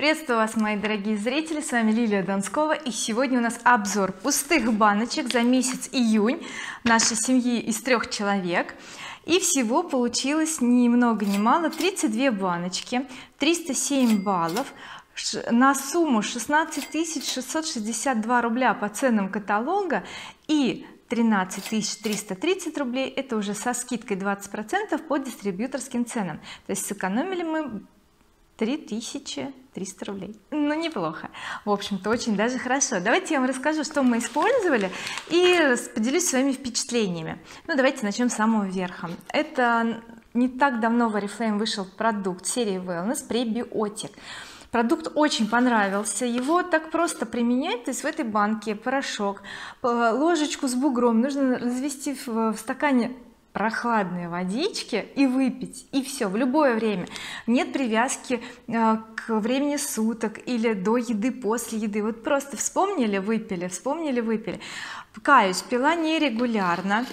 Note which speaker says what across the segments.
Speaker 1: Приветствую вас, мои дорогие зрители, с вами Лилия Донскова, и сегодня у нас обзор пустых баночек за месяц июнь нашей семьи из 3 человек. И всего получилось ни много ни мало 32 баночки, 307 баллов на сумму 16 662 рубля по ценам каталога и 13 330 рублей, это уже со скидкой 20% по дистрибьюторским ценам, то есть сэкономили мы 3300 рублей. Ну, неплохо, в общем-то, очень даже хорошо. Давайте я вам расскажу, что мы использовали, и поделюсь своими впечатлениями. Ну, давайте начнем с самого верха. Это не так давно в Oriflame вышел продукт серии Wellness пребиотик. Продукт очень понравился, его так просто применять, то есть в этой банке порошок, ложечку с бугром нужно развести в стакане прохладной водички и выпить, и все, в любое время, нет привязки к времени суток или до еды, после еды, вот просто вспомнили, выпили, вспомнили, выпили. Каюсь, пила нерегулярно,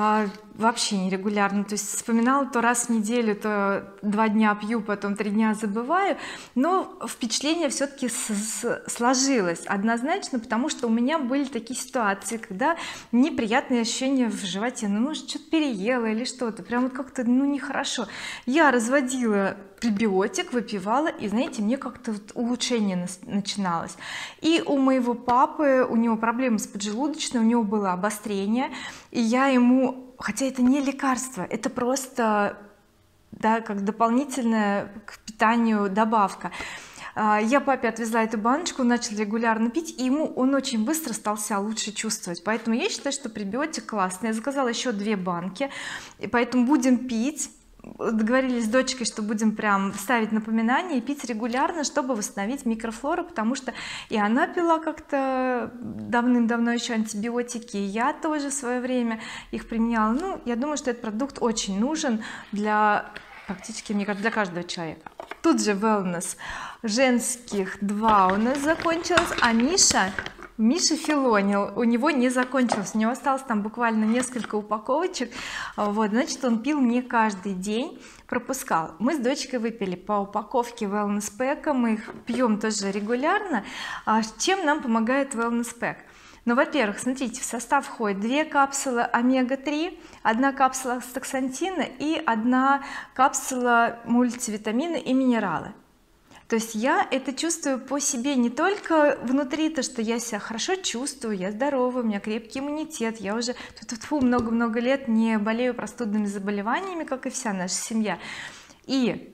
Speaker 1: вообще нерегулярно, то есть вспоминала то раз в неделю, то 2 дня пью, потом 3 дня забываю, но впечатление все-таки сложилось однозначно, потому что у меня были такие ситуации, когда неприятные ощущения в животе, ну может что-то переела или что-то, прям вот как-то ну нехорошо. Я разводила пребиотик, выпивала, и знаете, мне как-то вот улучшение начиналось. И у моего папы, у него проблемы с поджелудочной, у него было обострение, и я ему, хотя это не лекарство, это просто, да, как дополнительная к питанию добавка, я папе отвезла эту баночку, он начал регулярно пить, и ему он очень быстро стал себя лучше чувствовать, поэтому я считаю, что пребиотик классный. Я заказала еще 2 банки, и поэтому будем пить, договорились с дочкой, что будем прям ставить напоминания и пить регулярно, чтобы восстановить микрофлору, потому что и она пила как-то давным-давно еще антибиотики, и я тоже в свое время их применяла. Ну, я думаю, что этот продукт очень нужен для практически, мне кажется, для каждого человека. Тут же Wellness женских 2 у нас закончилось, а Миша филонил, у него не закончилось, у него осталось там буквально несколько упаковочек, вот, значит, он пил не каждый день, пропускал. Мы с дочкой выпили по упаковке Wellness Pack, мы их пьем тоже регулярно. Чем нам помогает Wellness Pack? Ну, во-первых, смотрите, в состав входит 2 капсулы омега-3, 1 капсула астаксантина и 1 капсула мультивитамины и минералы. То есть я это чувствую по себе, не только внутри, то что я себя хорошо чувствую, я здорова, у меня крепкий иммунитет, я уже много-много лет не болею простудными заболеваниями, как и вся наша семья. И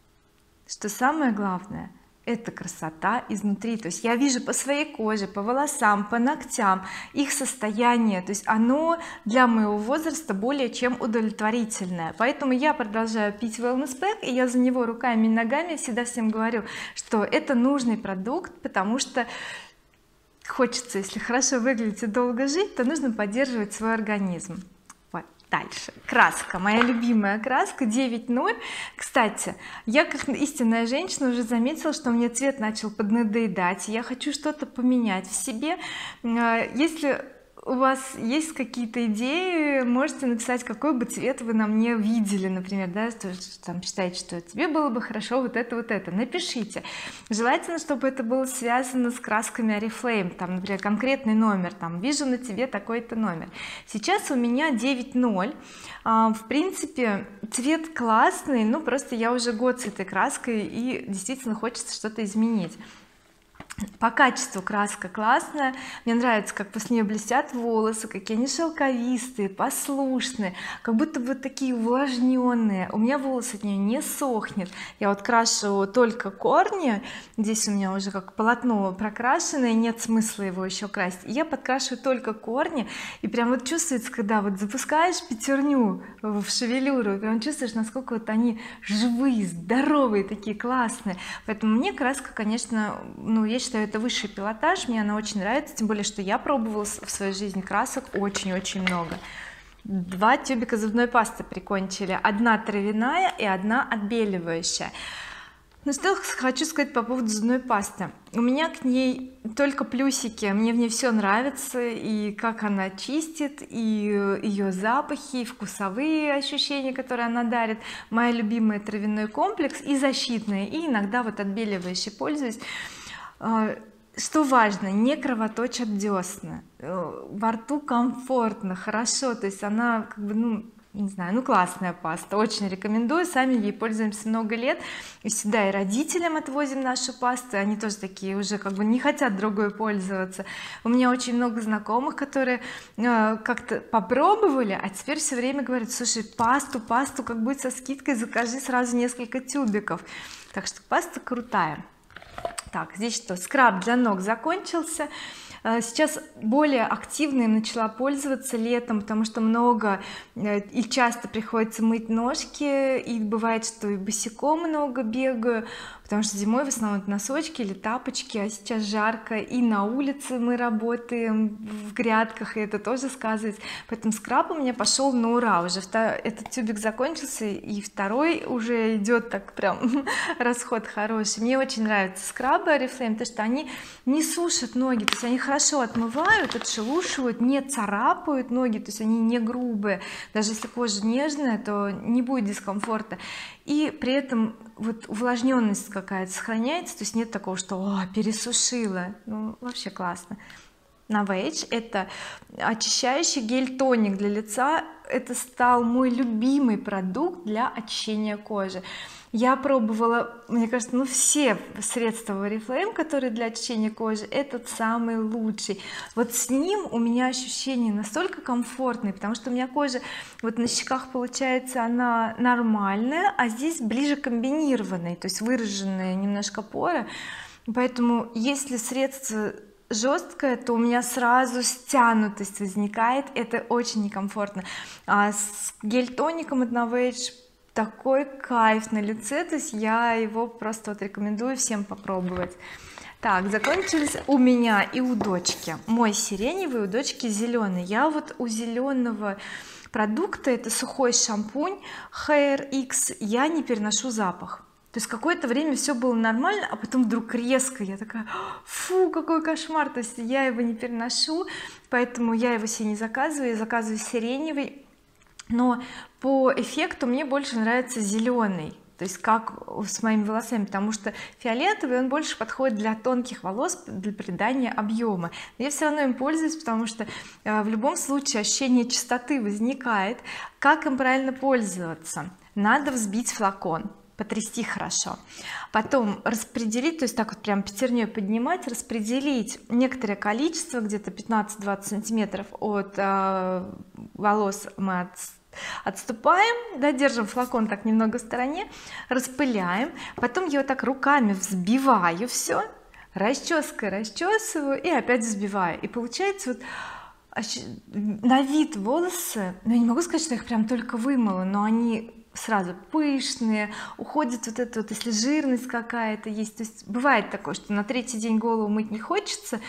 Speaker 1: что самое главное, это красота изнутри, то есть я вижу по своей коже, по волосам, по ногтям их состояние, то есть оно для моего возраста более чем удовлетворительное, поэтому я продолжаю пить Wellness Pack, и я за него руками и ногами всегда всем говорю, что это нужный продукт, потому что хочется, если хорошо выглядеть и долго жить, то нужно поддерживать свой организм. Дальше краска, моя любимая краска 9.0. Кстати, я как истинная женщина уже заметила, что мне цвет начал поднадоедать, я хочу что-то поменять в себе. Если у вас есть какие-то идеи, можете написать, какой бы цвет вы на мне видели, например, да, что там считаете, что тебе было бы хорошо вот это, напишите. Желательно, чтобы это было связано с красками Oriflame, там, например, конкретный номер, там, вижу на тебе такой-то номер. Сейчас у меня 9.0, в принципе цвет классный, ну просто я уже год с этой краской, и действительно хочется что-то изменить. По качеству краска классная, мне нравится, как после нее блестят волосы, какие они шелковистые, послушные, как будто бы такие увлажненные, у меня волосы от нее не сохнет. Я вот крашу только корни, здесь у меня уже как полотно прокрашенное, нет смысла его еще красить, и я подкрашиваю только корни, и прям вот чувствуется, когда вот запускаешь пятерню в шевелюру, прям чувствуешь, насколько вот они живые, здоровые, такие классные. Поэтому мне краска, конечно, ну я считаю, это высший пилотаж, мне она очень нравится, тем более что я пробовала в своей жизни красок очень-очень много. 2 тюбика зубной пасты прикончили, 1 травяная и 1 отбеливающая. Ну что хочу сказать по поводу зубной пасты. У меня к ней только плюсики, мне в ней все нравится, и как она чистит, и ее запахи, и вкусовые ощущения, которые она дарит. Моя любимая травяной комплекс, и защитные, и иногда вот отбеливающий пользуюсь. Что важно, не кровоточат десна, во рту комфортно, хорошо, то есть она как бы, ну не знаю, ну классная паста, очень рекомендую, сами ей пользуемся много лет, и всегда и родителям отвозим нашу пасту, они тоже такие уже как бы не хотят другой пользоваться. У меня очень много знакомых, которые как-то попробовали, а теперь все время говорят: слушай, пасту как будет со скидкой, закажи сразу несколько тюбиков. Так что паста крутая. Так, здесь что, скраб для ног закончился. Сейчас более активно им начала пользоваться летом, потому что много и часто приходится мыть ножки, и бывает, что и босиком много бегаю, потому что зимой в основном это носочки или тапочки, а сейчас жарко, и на улице мы работаем в грядках, и это тоже сказывается, поэтому скраб у меня пошел на ура. Уже этот тюбик закончился, и второй уже идет так прям расход хороший. Мне очень нравятся скрабы Oriflame, потому что они не сушат ноги, то есть они хорошо отмывают, отшелушивают, не царапают ноги, то есть они не грубые, даже если кожа нежная, то не будет дискомфорта, и при этом вот увлажненность какая-то сохраняется, то есть нет такого, что пересушила. Ну вообще классно. Novage — это очищающий гель-тоник для лица, это стал мой любимый продукт для очищения кожи. Я пробовала, мне кажется, ну все средства Oriflame, которые для очищения кожи, этот самый лучший. Вот с ним у меня ощущения настолько комфортные, потому что у меня кожа вот на щеках получается она нормальная, а здесь ближе комбинированная, то есть выраженные немножко поры, поэтому если средство жесткое, то у меня сразу стянутость возникает, это очень некомфортно. А с гель-тоником от Novage такой кайф на лице, то есть я его просто вот рекомендую всем попробовать. Так, закончились у меня и у дочки. Мой сиреневый, у дочки зеленый. Я вот у зеленого продукта, это сухой шампунь Hair X, я не переношу запах. То есть какое-то время все было нормально, а потом вдруг резко я такая: фу, какой кошмар, то есть я его не переношу, поэтому я его себе не заказываю, я заказываю сиреневый, но по эффекту мне больше нравится зеленый, то есть как с моими волосами, потому что фиолетовый он больше подходит для тонких волос, для придания объема. Но я все равно им пользуюсь, потому что в любом случае ощущение чистоты возникает. Как им правильно пользоваться? Надо взбить флакон, потрясти хорошо, потом распределить, то есть так вот прям пятерней поднимать, распределить некоторое количество, где-то 15-20 сантиметров от волос мы отступаем, да, держим флакон так немного в стороне, распыляем, потом я вот так руками взбиваю все, расческой расчесываю и опять взбиваю, и получается вот на вид волосы, ну я не могу сказать, что я их прям только вымыла, но они сразу пышные, уходит вот это вот, если жирность какая-то есть, то есть бывает такое, что на третий день голову мыть не хочется,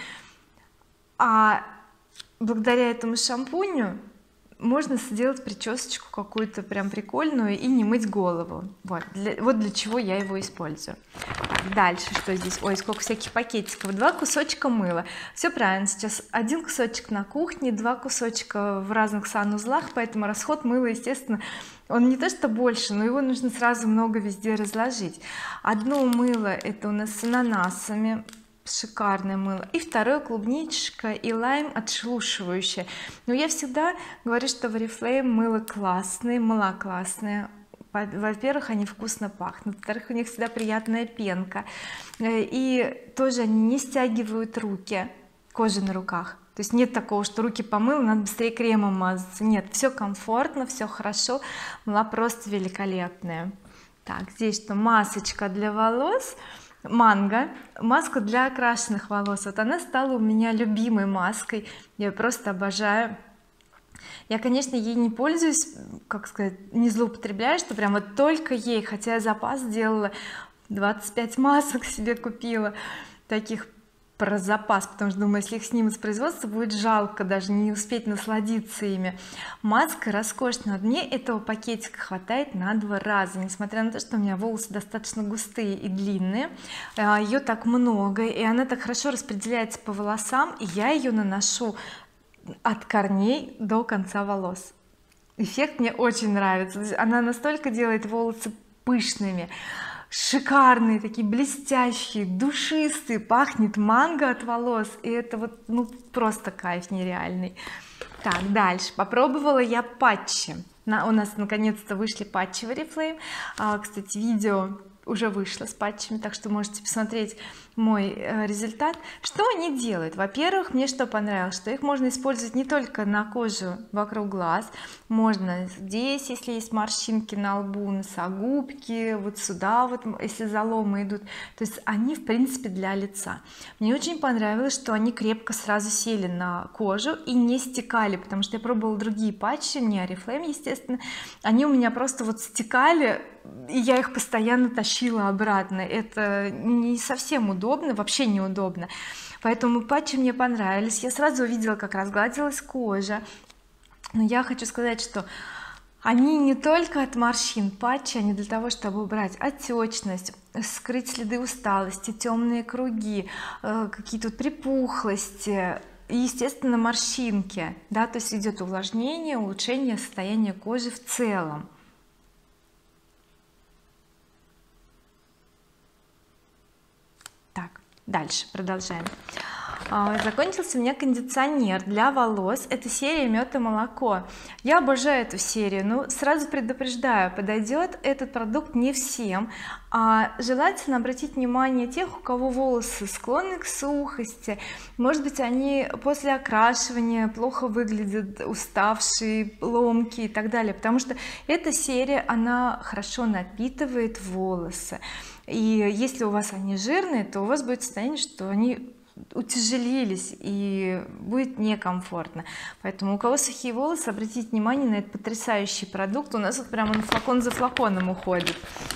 Speaker 1: а благодаря этому шампуню можно сделать причесочку какую-то прям прикольную и не мыть голову. Вот для чего я его использую. Так, дальше что здесь? Ой, сколько всяких пакетиков. 2 кусочка мыла. Все правильно, сейчас 1 кусочек на кухне, 2 кусочка в разных санузлах, поэтому расход мыла, естественно, он не то что больше, но его нужно сразу много везде разложить. Одно мыло это у нас с ананасами, шикарное мыло, и второе клубничка и лайм отшелушивающее. Но я всегда говорю, что в Oriflame мыло классные, мыла классные. Во-первых, они вкусно пахнут, во-вторых, у них всегда приятная пенка, и тоже они не стягивают руки, кожа на руках. То есть нет такого, что руки помыл, надо быстрее кремом мазаться. Нет, все комфортно, все хорошо, мыла просто великолепная. Так, здесь что? Масочка для волос Манго, маска для окрашенных волос. Вот она стала у меня любимой маской, я ее просто обожаю. Я, конечно, ей не пользуюсь, как сказать, не злоупотребляю, что прям вот только ей, хотя я запас сделала, 25 масок себе купила таких про запас, потому что думаю, если их снимут с производства, будет жалко даже не успеть насладиться ими. Маска роскошная, мне этого пакетика хватает на 2 раза, несмотря на то, что у меня волосы достаточно густые и длинные, ее так много и она так хорошо распределяется по волосам, и я ее наношу от корней до конца волос. Эффект мне очень нравится, она настолько делает волосы пышными, шикарные, такие блестящие, душистые, пахнет манго от волос, и это вот ну просто кайф нереальный. Так, дальше попробовала я патчи. У нас наконец-то вышли патчи в Oriflame. Кстати, видео уже вышло с патчами, так что можете посмотреть мой результат. Что они делают? Во-первых, мне что понравилось, что их можно использовать не только на кожу вокруг глаз, можно здесь, если есть морщинки на лбу, носогубки, вот сюда вот, если заломы идут, то есть они в принципе для лица. Мне очень понравилось, что они крепко сразу сели на кожу и не стекали, потому что я пробовала другие патчи, не Oriflame, естественно, они у меня просто вот стекали, и я их постоянно тащила обратно. Это не совсем удобно, вообще неудобно, поэтому патчи мне понравились. Я сразу увидела, как разгладилась кожа, но я хочу сказать, что они не только от морщин патчи, они для того, чтобы убрать отечность, скрыть следы усталости, темные круги, какие-то припухлости и естественно морщинки, да, то есть идет увлажнение, улучшение состояния кожи в целом. Так, дальше продолжаем. Закончился у меня кондиционер для волос, это серия мед и молоко. Я обожаю эту серию, но сразу предупреждаю, подойдет этот продукт не всем, желательно обратить внимание тех, у кого волосы склонны к сухости, может быть они после окрашивания плохо выглядят, уставшие, ломкие и так далее, потому что эта серия, она хорошо напитывает волосы, и если у вас они жирные, то у вас будет состояние, что они утяжелились и будет некомфортно. Поэтому у кого сухие волосы, обратите внимание на этот потрясающий продукт. У нас вот прямо он флакон за флаконом уходит.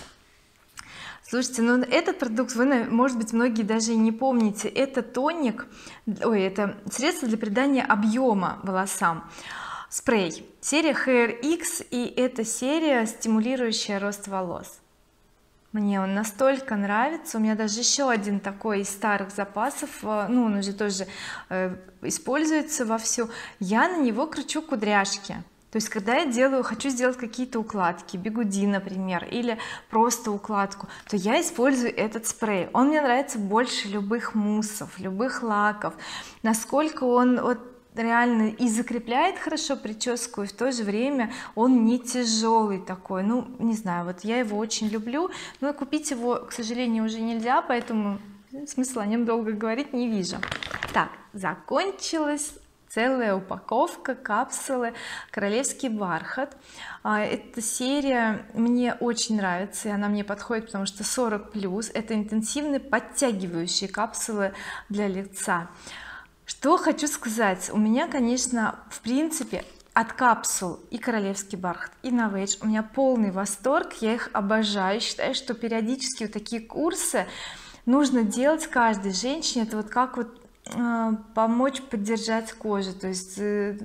Speaker 1: Слушайте, ну этот продукт вы, может быть, многие даже и не помните. Это тоник, это средство для придания объема волосам, спрей, серия Hair X, и это серия, стимулирующая рост волос. Мне он настолько нравится, у меня даже еще один такой из старых запасов, ну он уже тоже используется вовсю. Я на него кручу кудряшки, то есть когда я хочу сделать какие-то укладки, бигуди, например, или просто укладку, то я использую этот спрей. Он мне нравится больше любых муссов, любых лаков, насколько он вот реально и закрепляет хорошо прическу, и в то же время он не тяжелый такой, ну не знаю, вот я его очень люблю, но купить его, к сожалению, уже нельзя, поэтому смысла о нем долго говорить не вижу. Так, закончилась целая упаковка капсулы королевский бархат. Эта серия мне очень нравится, и она мне подходит, потому что 40+, это интенсивные подтягивающие капсулы для лица. Что хочу сказать, у меня, конечно, в принципе от капсул и королевский бархат, и Novage у меня полный восторг, я их обожаю, считаю, что периодически вот такие курсы нужно делать каждой женщине. Это вот как вот помочь поддержать кожу, то есть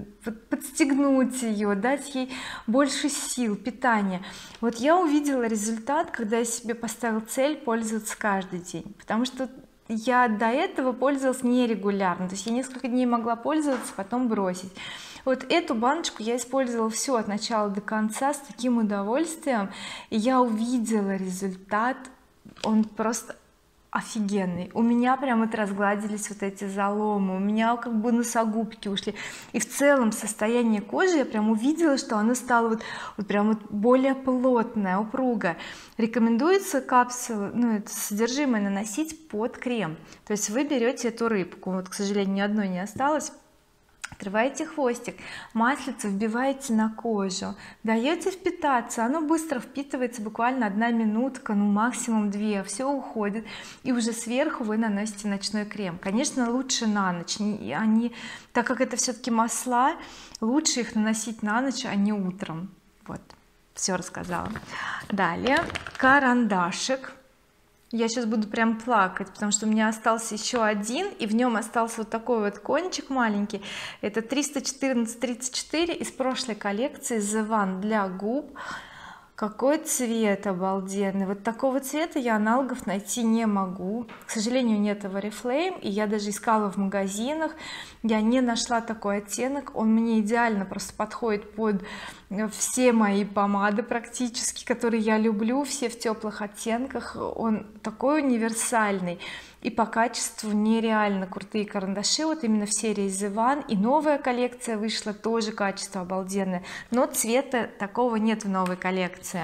Speaker 1: подстегнуть ее, дать ей больше сил, питания. Вот я увидела результат, когда я себе поставила цель пользоваться каждый день, потому что я до этого пользовалась нерегулярно, то есть я несколько дней могла пользоваться, потом бросить. Вот эту баночку я использовала все от начала до конца с таким удовольствием, и я увидела результат, он просто офигенный. У меня прям вот разгладились вот эти заломы, у меня как бы носогубки ушли, и в целом состояние кожи я прям увидела, что она стала вот прям вот более плотная, упругая. Рекомендуется капсулы, ну это содержимое наносить под крем, то есть вы берете эту рыбку, вот к сожалению ни одной не осталось, отрываете хвостик, маслице вбиваете на кожу, даете впитаться, оно быстро впитывается, буквально 1 минутка, ну максимум 2, все уходит, и уже сверху вы наносите ночной крем. Конечно, лучше на ночь, так как это все-таки масла, лучше их наносить на ночь, а не утром. Вот, все рассказала. Далее карандашик, Я сейчас буду прям плакать, потому что у меня остался еще один, и в нем остался вот такой вот кончик маленький. Это 314-34 из прошлой коллекции The One для губ. Какой цвет обалденный, вот такого цвета я аналогов найти не могу, к сожалению нет в Oriflame, и я даже искала в магазинах, я не нашла такой оттенок. Он мне идеально просто подходит под все мои помады практически, которые я люблю, все в теплых оттенках. Он такой универсальный, и по качеству нереально крутые карандаши, вот именно в серии The One. И новая коллекция вышла, тоже качество обалденное, но цвета такого нет в новой коллекции.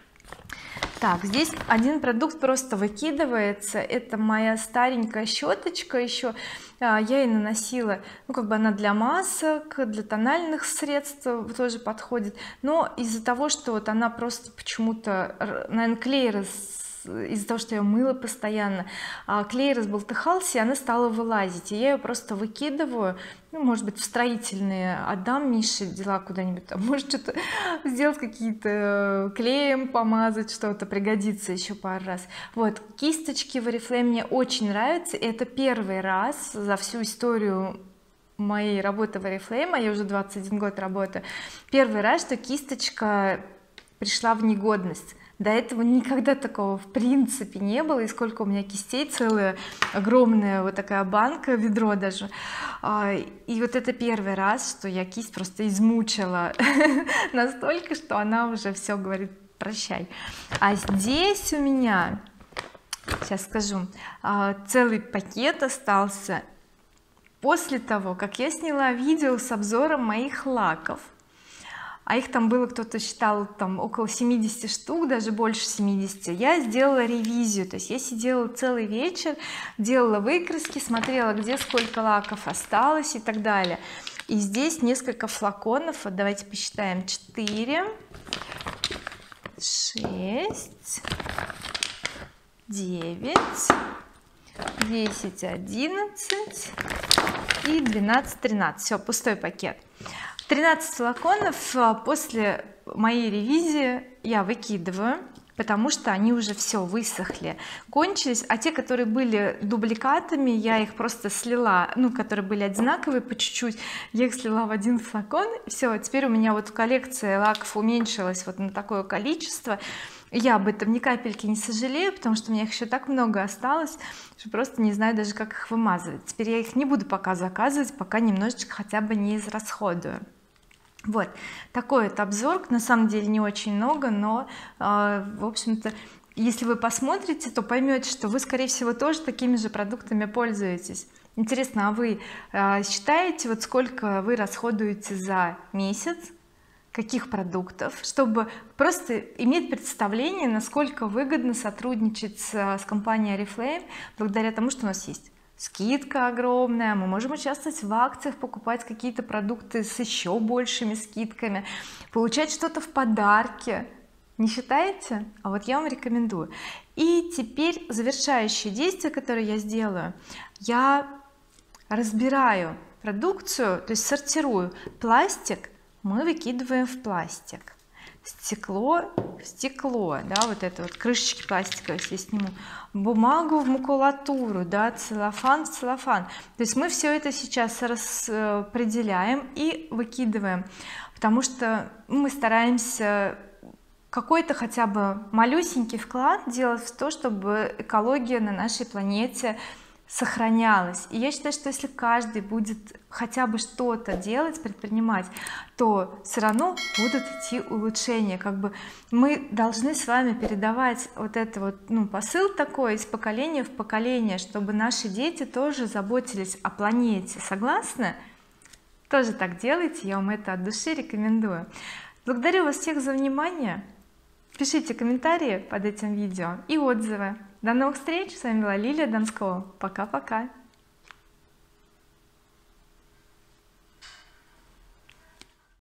Speaker 1: Так, здесь один продукт просто выкидывается, это моя старенькая щеточка еще, я ей наносила, ну как бы она для масок, для тональных средств тоже подходит, но из-за того, что вот она просто почему-то, наверное, клей из-за того, что я мыла постоянно, клей разболтыхался, и она стала вылазить, и я ее просто выкидываю, ну может быть в строительные отдам Мише дела куда-нибудь, там может что-то сделать, какие-то клеем помазать, что-то пригодится еще пару раз. Вот кисточки в Oriflame мне очень нравятся, и это первый раз за всю историю моей работы в Oriflame, а я уже 21 год работаю, первый раз, что кисточка пришла в негодность. До этого никогда такого в принципе не было, и сколько у меня кистей, целая огромная вот такая банка, ведро даже, и вот это первый раз, что я кисть просто измучила настолько, что она уже все говорит прощай. А здесь у меня, сейчас скажу, целый пакет остался после того, как я сняла видео с обзором моих лаков, а их там было, кто-то считал, там около 70 штук, даже больше 70. Я сделала ревизию, то есть я сидела целый вечер, делала выкраски, смотрела, где сколько лаков осталось и так далее. И здесь несколько флаконов, вот давайте посчитаем: 4, 6, 9, 10, 11 и 12, 13. Все, пустой пакет. 13 флаконов после моей ревизии я выкидываю, потому что они уже все высохли, кончились, а те, которые были дубликатами, я их просто слила, ну которые были одинаковые по чуть-чуть, я их слила в один флакон. Все, теперь у меня вот коллекция лаков уменьшилась вот на такое количество. Я об этом ни капельки не сожалею, потому что у меня их еще так много осталось, что просто не знаю даже, как их вымазывать. Теперь я их не буду пока заказывать, пока немножечко хотя бы не израсходую. Вот такой вот обзор, на самом деле не очень много, но в общем-то, если вы посмотрите, то поймете, что вы скорее всего тоже такими же продуктами пользуетесь. Интересно, а вы считаете, вот сколько вы расходуете за месяц, каких продуктов, чтобы просто иметь представление, насколько выгодно сотрудничать с компанией Oriflame, благодаря тому, что у нас есть скидка огромная, мы можем участвовать в акциях, покупать какие-то продукты с еще большими скидками, получать что-то в подарки. Не считаете? А вот я вам рекомендую. И теперь завершающее действие, которое я сделаю, я разбираю продукцию, то есть сортирую. Пластик мы выкидываем в пластик, стекло в стекло, да, вот это вот крышечки пластиковые, если я сниму, бумагу в макулатуру, да, целлофан в целлофан. То есть мы все это сейчас распределяем и выкидываем, потому что мы стараемся какой-то хотя бы малюсенький вклад делать в то, чтобы экология на нашей планете сохранялась. И я считаю, что если каждый будет хотя бы что-то делать, предпринимать, то все равно будут идти улучшения. Как бы мы должны с вами передавать вот это вот, ну, посыл такой из поколения в поколение, чтобы наши дети тоже заботились о планете. Согласны? Тоже так делайте, я вам это от души рекомендую. Благодарю вас всех за внимание, пишите комментарии под этим видео и отзывы. До новых встреч, с вами была Лилия Донскова, пока-пока.